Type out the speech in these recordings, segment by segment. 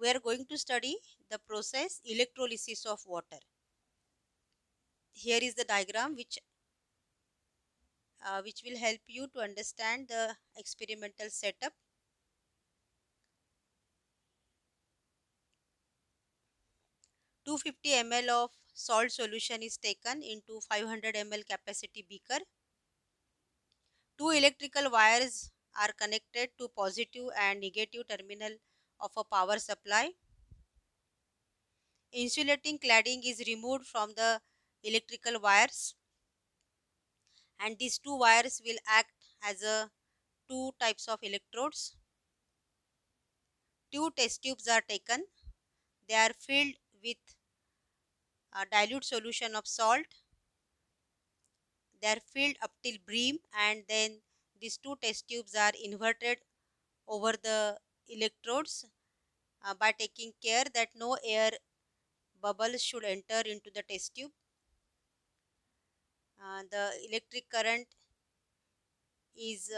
we are going to study the process electrolysis of water. Here is the diagram which will help you to understand the experimental setup. Two 50 ml of salt solution is taken into 500 ml capacity beaker. Two electrical wires are connected to positive and negative terminal of a power supply. Insulating cladding is removed from the electrical wires, and these two wires will act as a two types of electrodes. Two test tubes are taken. They are filled with a dilute solution of salt. They are filled up till brim, and then these two test tubes are inverted over the electrodes by taking care that no air bubbles should enter into the test tube. The electric current is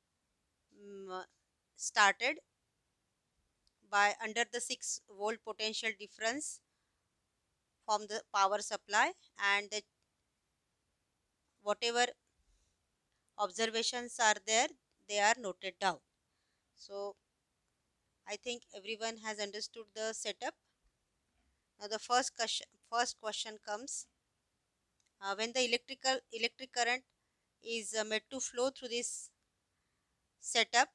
started by under the 6-volt potential difference from the power supply, and whatever observations are there, they are noted down. So I think everyone has understood the setup. Now the first question comes, when the electric current is made to flow through this setup,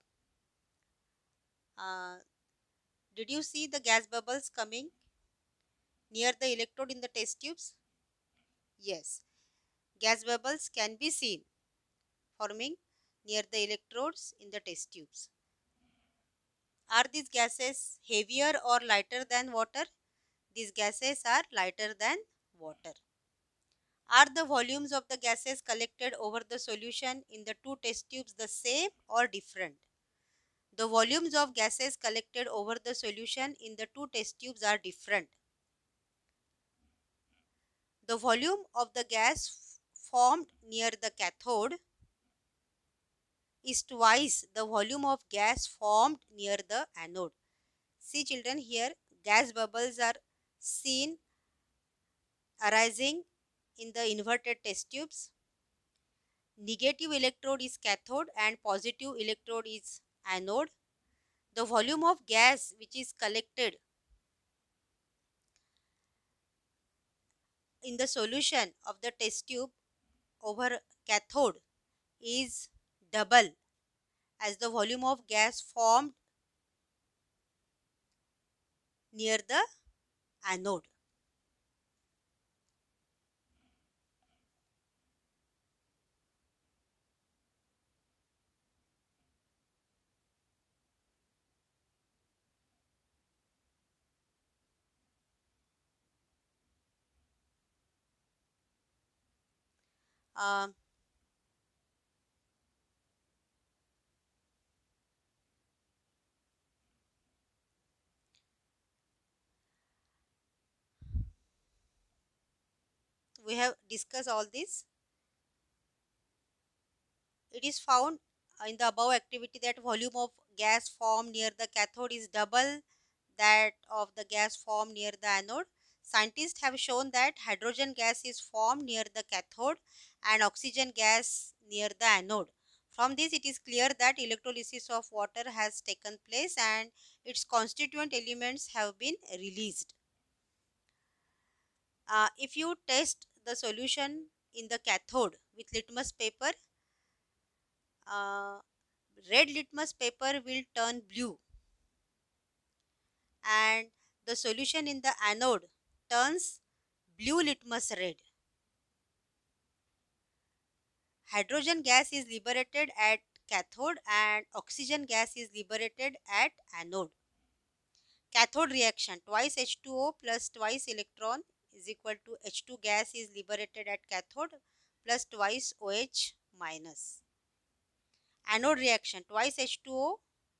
uh, did you see the gas bubbles coming near the electrode in the test tubes? Yes, gas bubbles can be seen forming near the electrodes in the test tubes. Are these gases heavier or lighter than water? These gases are lighter than water. Are the volumes of the gases collected over the solution in the two test tubes the same or different? The volumes of gases collected over the solution in the two test tubes are different. The volume of the gas formed near the cathode is twice the volume of gas formed near the anode. See children, here gas bubbles are seen arising in the inverted test tubes. Negative electrode is cathode and positive electrode is anode. The volume of gas which is collected in the solution of the test tube over cathode is double as the volume of gas formed near the anode. Um, we have discussed all this. It is found in the above activity that volume of gas formed near the cathode is double that of the gas formed near the anode. Scientists have shown that hydrogen gas is formed near the cathode and oxygen gas near the anode. From this, it is clear that electrolysis of water has taken place and its constituent elements have been released. If you test the solution in the cathode with litmus paper, uh, red litmus paper will turn blue, and the solution in the anode turns blue litmus red. Hydrogen gas is liberated at cathode and oxygen gas is liberated at anode. Cathode reaction, twice H2O plus twice electron is equal to H2 gas is liberated at cathode plus twice OH minus. Anode reaction, twice H2O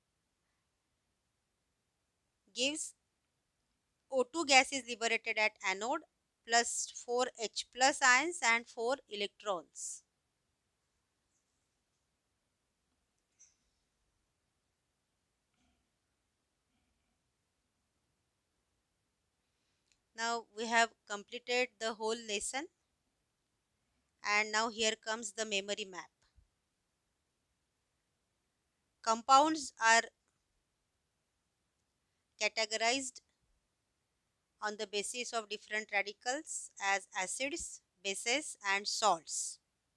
gives O2 gas is liberated at anode plus 4 H plus ions and 4 electrons. Now we have completed the whole lesson, and now here comes the memory map. Compounds are categorized on the basis of different radicals as acids, bases and salts.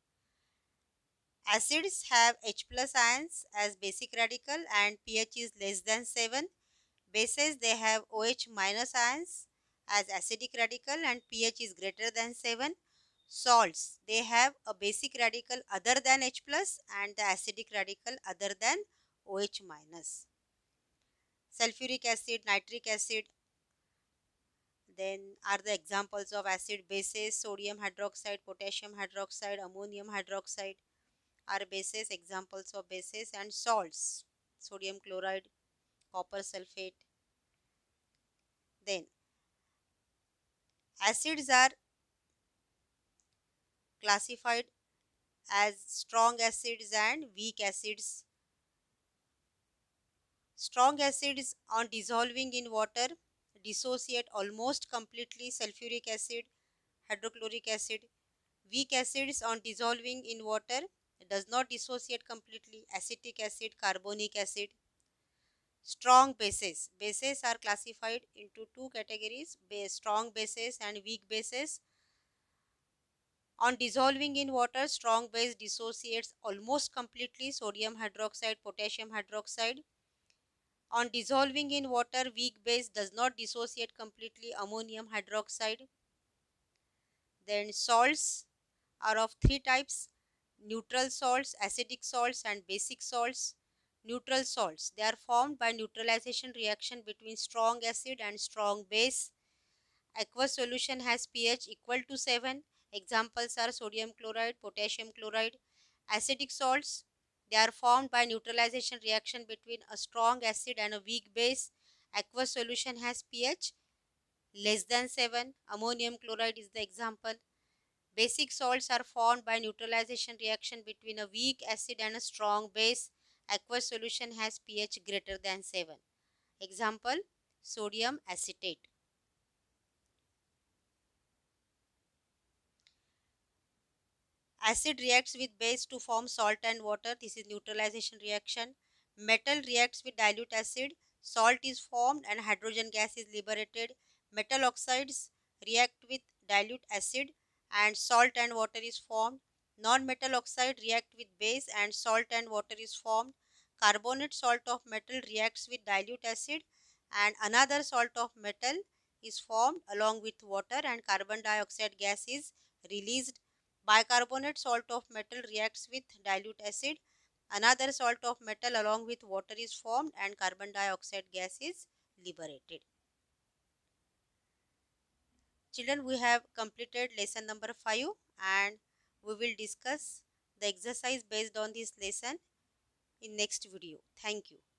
Acids have H plus ions as basic radical and pH is less than 7. Bases, they have OH minus ions as acidic radical and pH is greater than 7. Salts, they have a basic radical other than H plus and the acidic radical other than OH minus. Sulfuric acid, nitric acid, then are the examples of acid. Bases, sodium hydroxide, potassium hydroxide, ammonium hydroxide are bases, examples of bases. And salts, sodium chloride, copper sulfate. Then acids are classified as strong acids and weak acids. Strong acids on dissolving in water dissociate almost completely, sulfuric acid, hydrochloric acid. Weak acids on dissolving in water does not dissociate completely, acetic acid, carbonic acid. Strong bases. Bases are classified into two categories, strong bases and weak bases. On dissolving in water, strong base dissociates almost completely, sodium hydroxide, potassium hydroxide. On dissolving in water, weak base does not dissociate completely, ammonium hydroxide. Then salts are of three types: neutral salts, acidic salts and basic salts. Neutral salts, they are formed by neutralization reaction between strong acid and strong base. Aqueous solution has pH equal to 7. Examples are sodium chloride, potassium chloride. Acidic salts, they are formed by neutralization reaction between a strong acid and a weak base. Aqueous solution has pH less than 7. Ammonium chloride is the example. Basic salts are formed by neutralization reaction between a weak acid and a strong base. Aqueous solution has pH greater than 7. Example, sodium acetate. Acid reacts with base to form salt and water. This is neutralization reaction. Metal reacts with dilute acid. Salt is formed and hydrogen gas is liberated. Metal oxides react with dilute acid and salt and water is formed. Non-metal oxide react with base and salt and water is formed. Carbonate salt of metal reacts with dilute acid and another salt of metal is formed along with water and carbon dioxide gas is released. Bicarbonate salt of metal reacts with dilute acid. Another salt of metal along with water is formed and carbon dioxide gas is liberated. Children, we have completed lesson number 5 and we will discuss the exercise based on this lesson in next video. Thank you.